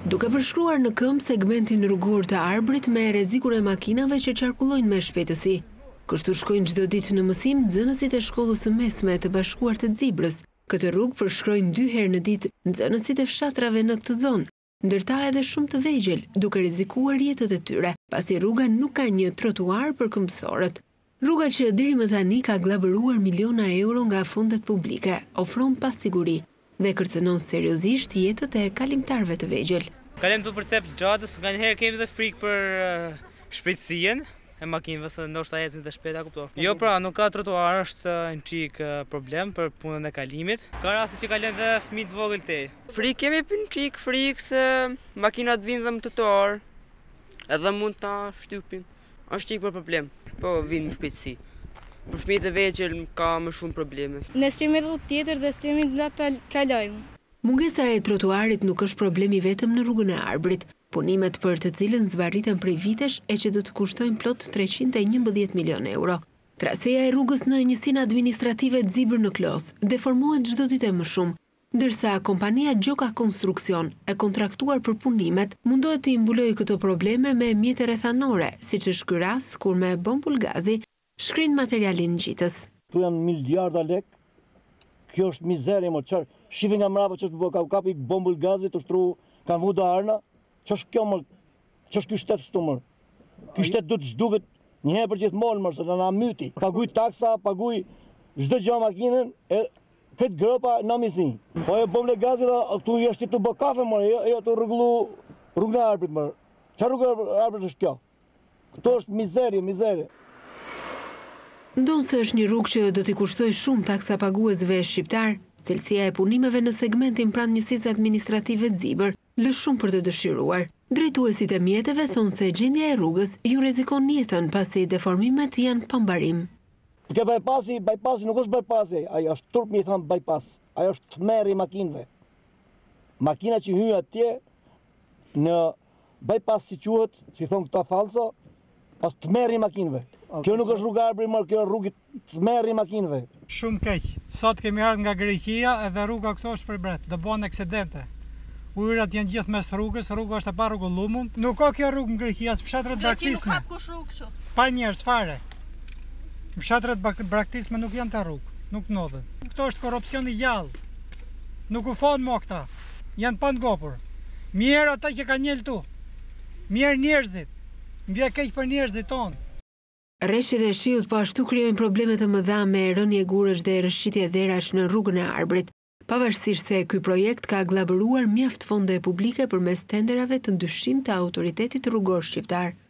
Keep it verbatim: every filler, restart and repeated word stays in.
Duke përshkruar në këmbë segmentin rrugor të Arbrit me rrezikun e makinave që qarkullojnë me shpejtësi. Kështu shkojnë çdo ditë në mësim nxënësit e shkollës së mesme të bashkuar të Dzibrës. Këtë rrugë përshkrojnë dy herë në ditë nxënësit e fshatrave në këtë zonë, ndërta edhe shumë të vegjël, duke rrezikuar jetët e tyre, pasi rruga nuk ka një trotuar për këmbësorët. Rruga që deri më tani ka glabëruar miliona euro nga fondet publike, ofron pasiguri dhe kërcënon seriozisht jetët e kalimtarëve të vegjël. Kalem të përcep gjatës, nga njëherë kemi dhe frikë për uh, shpejtësien e makinëve, se ndoshta ecin të shpejta, kupton. Jo pra, nuk ka trotuar, është një çik problem për punën e kalimit. Ka raste që kalojnë dhe fëmijë të vogël te. Frikë kemi për një çik frikë se makinat vinë dhe më trotuar, edhe mund ta shtypin. Është çik për problem, po vinë në shpejtësi. Për fëmijët e vegjël ka më shumë probleme. Ne s'kemi rrugë tjetër dhe s'kemi nga ta kalojmë. Mungesa e trotuarit nuk është problemi vetëm në rrugën e Arbrit. Punimet për të cilën zvarritën prej vitesh e që do të kushtojnë plot treqind e njëmbëdhjetë milion euro. Traseja e rrugës në njësinë administrative Dzibër në Klos deformohet çdo ditë më shumë, ndërsa kompania Gjoka Konstruksion e kontraktuar për punimet mundohet të imbulojë këto probleme me mjete rrethanore, siç është ky rast kur me bombull gazi shkrin materialin ngjitës. Tu janë miliarda lek. Kjo është mizeri, mo çfarë shifin nga mbrapa që është ka kapi bombull gazi të shtru kanë vu do arna. Ç'është kjo më? Ç'është ky shtet këtu më? Ky shtet do të zhduket një herë për gjithmonë më se na myti. Paguaj taksa, paguaj çdo gjë makinën e këtë gropa në misin. Po e bombull gazi këtu është të bë kafe më, jo jo të rregullu rrugën e Arbrit më. Çfarë rrugë e Arbrit është kjo? Këto është mizeri, mizeri. Ndonë se është një rrugë që do t'i kushtoj shumë taksa paguesve shqiptar, cilësia e punimeve në segmentin pranë njësisë administrative Dzibër lë shumë për të dëshiruar. Drejtuesit e mjeteve thonë se gjendja e rrugës ju rrezikon jetën pasi deformimet janë pa mbarim. Kjo bypassi, bypassi nuk është bypassi, ai është turp mi thon bypass. Ai është tmerr i makinëve. Makina që hyj atje në bypass si quhet, si thon këta falso, është tmerr i makinëve. Kjo nuk është rruga Arbrit, më kjo rrugë tmerr i makinëve. Shumë keq. Sot kemi ardhur nga Greqia edhe rruga këto është për bret, do bën aksidente. Ujërat janë gjithë mes rrugës, rruga është e pa rregulluar. Nuk ka kjo rrugë në Greqi, as fshatrat braktisme. Nuk ka kush rrugë kështu. Pa njerëz fare. Fshatrat braktisme nuk janë të rrugë, nuk ndodhen. Këto është korrupsion i gjallë. Nuk u fon mo këta. Janë pa ngopur. Mirë ata që kanë njëltu. Mirë njerëzit. Mbja keq për njerëzit tonë. Rreshtet e shiut po ashtu krijojnë probleme të mëdha me rënje gurësh dhe rrëshqitje dherash në rrugën e Arbrit. Pavarësisht se ky projekt ka glabëruar mjaft fonde publike përmes tenderave të ndryshim të autoritetit rrugor shqiptar.